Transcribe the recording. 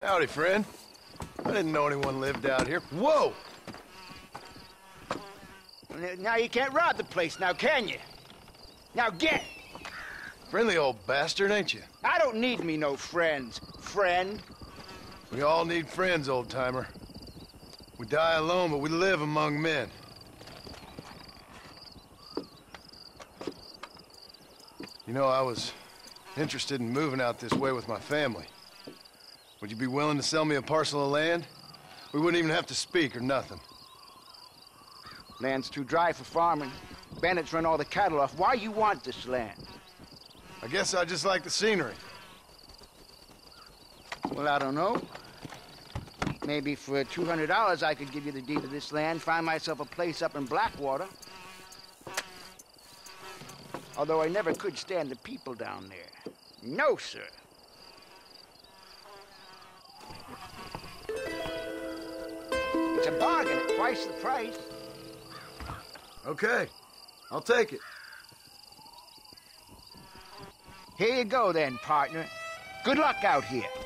Howdy, friend. I didn't know anyone lived out here. Whoa! Now you can't rob the place now, can you? Now get! Friendly old bastard, ain't you? I don't need me no friends, friend. We all need friends, old-timer. We die alone, but we live among men. You know, I was interested in moving out this way with my family. Would you be willing to sell me a parcel of land? We wouldn't even have to speak or nothing. Land's too dry for farming. Bandits run all the cattle off. Why you want this land? I guess I just like the scenery. Well, I don't know. Maybe for $200 I could give you the deed of this land, find myself a place up in Blackwater. Although I never could stand the people down there. No, sir. It's a bargain at twice the price. Okay, I'll take it. Here you go then, partner. Good luck out here.